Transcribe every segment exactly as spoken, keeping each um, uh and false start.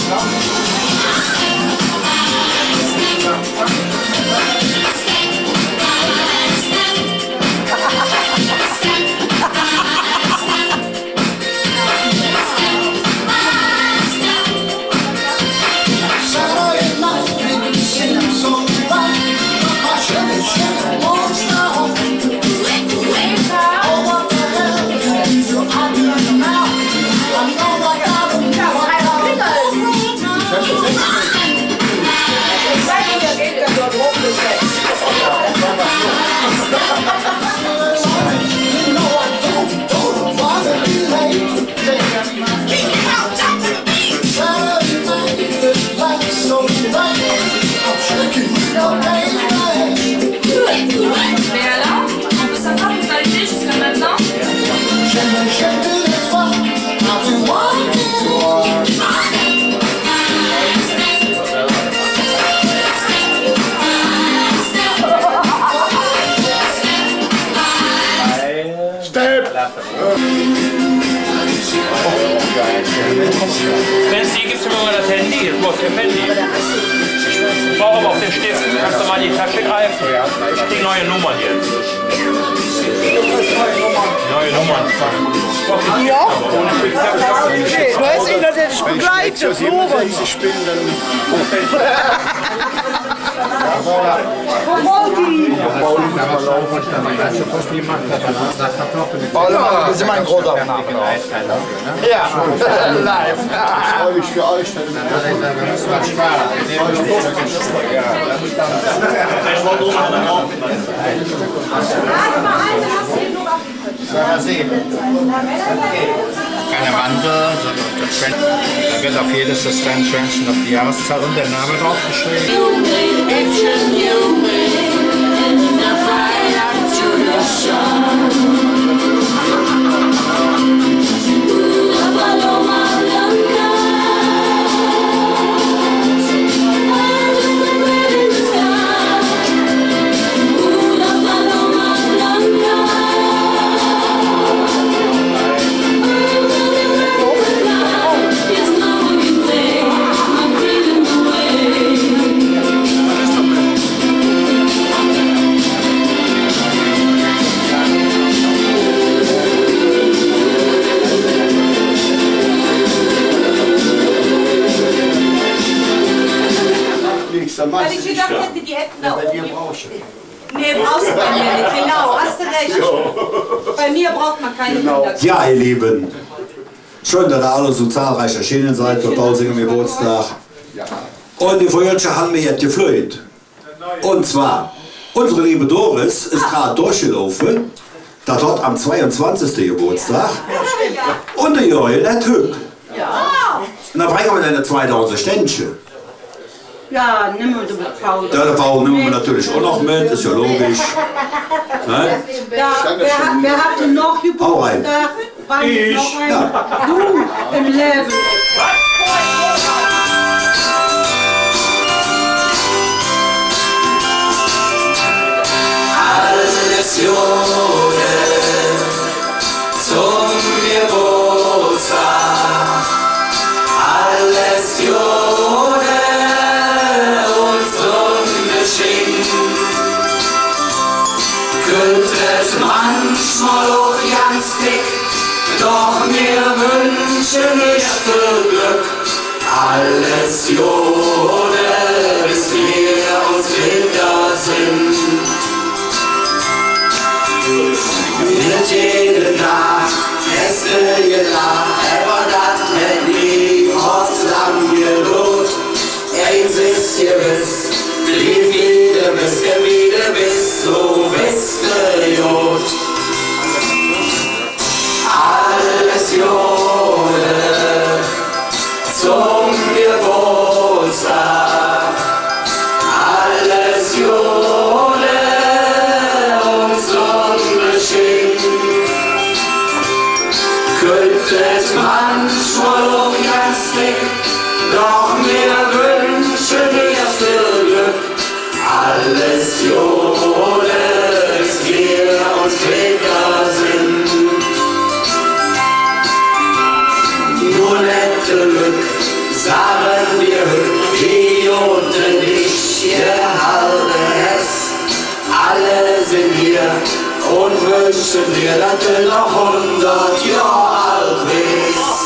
Nancy, gibst du mir mal das Handy? Du brauchst kein Handy. Ich brauche aber auch den Stift. Kannst du mal in die Tasche greifen? Ich krieg neue Nummern jetzt. Neue Nummern. Ja? Du hast ihn natürlich begleitet, Robert. Ich bin dann... Paul, das ist mein großer Name. Ja, live. Ich freue mich für euch. Keine Wandel, sondern da wird auf jedes Assistenzschwänzchen auf die Jahreszahl und der Name draufgeschrieben. Weil ich gedacht hätte, die hätten da oben. Nee, brauchst du bei mir nicht. Genau, hast du recht. Bei mir braucht man keine Kinder. Ja, ihr Lieben. Schön, dass ihr alle so zahlreich erschienen seid für Pausinger Geburtstag. Und die Feuerchen haben wir jetzt gefreut. Und zwar, unsere liebe Doris ist gerade durchgelaufen. Da dort am zweiundzwanzigsten Geburtstag. Und der Joel, der Typ. Und dann bringen wir dann eine zweitausend Ständchen. Ja, nimm mal mit Paul. Ja, der Paul nehmen wir natürlich auch noch mit, ist ja logisch. Ne? Ja, wer, wer hatte noch Hau rein. Geburtstag? Wann Ich. noch ein? Ja. Du im Leben. Alles Jode zum Geburtstag. Alles Jode und zum Geschenk. Könntet manchmal auch ganz dick, doch mir wünschen nicht viel Glück. Alles Jode, bis wir uns wiedersehen. Mit jedem Tag, Gäste gelacht, aber das hätt nie aus lang gelohnt. Eins ist gewiss, blieb jede bis du wieder bist, so bist du Jod. Alles Jode zum Geburtstag. Alles Jode und zum Geschenk. Könntet manchmal auch ganz dick, doch mir wünschen wir viel Glück. Alles Jode, bis wir uns wiedersehen. Nur nette Glück, sagen wünschen wir, dass du noch hundert Jahre alt bist.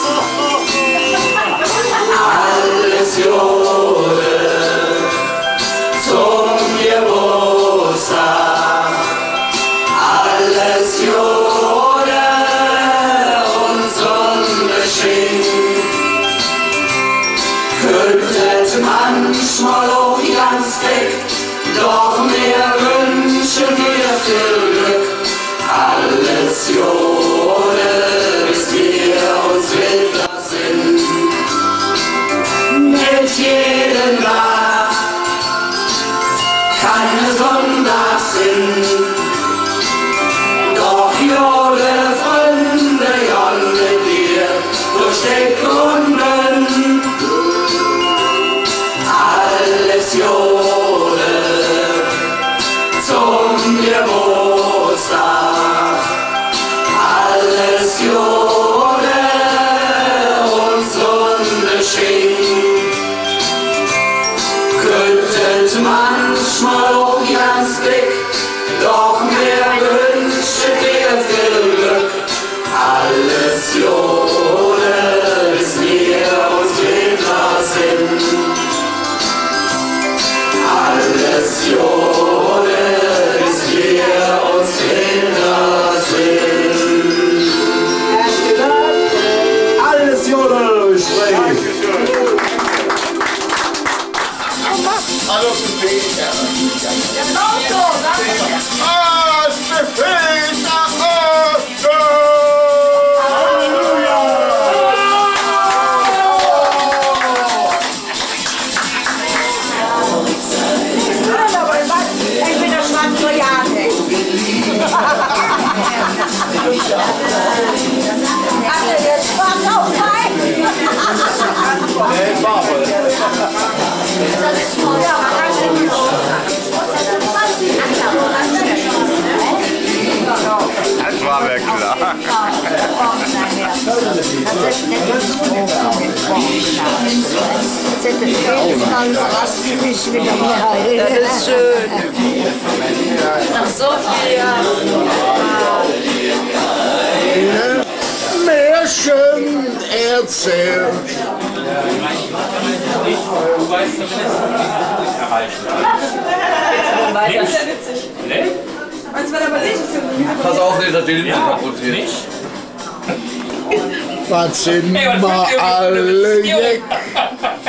Alles Gute zum Geburtstag. Alles Gute und zum Geschenk. Könntet manchmal auch ganz dick, doch mehr wünschen wir viel Glück. Alles Gute, bis wir uns wieder sind. Nicht jeden Tag keine Sonntag sind. Doch jede Freunde, ja mit dir durch die Kunden. Alles Gute zum Geburtstag. Alles Gute und zum Geschenk. Könntet manchmal auch ganz dick, doch mehr wünsche dir viel Glück. Alles Gute, bis wir uns wieder sind. Alles Gute, bis wir uns wieder sind. Alles Jodel, sprechen. Hallo, Peter. Ah, Peter, Ich bin der schwarze Jahre. Also jetzt fahren auf rein. Das war mir klar. Das ist schön. Nach so vielen Jahren. Märchen erzählt. Du weißt zumindest erreichen. Nicht? Nee? Pass auf nicht, dass die Linse kaputt wird. Nicht? Was sind Hey, was wir macht ihr? alle Jeck?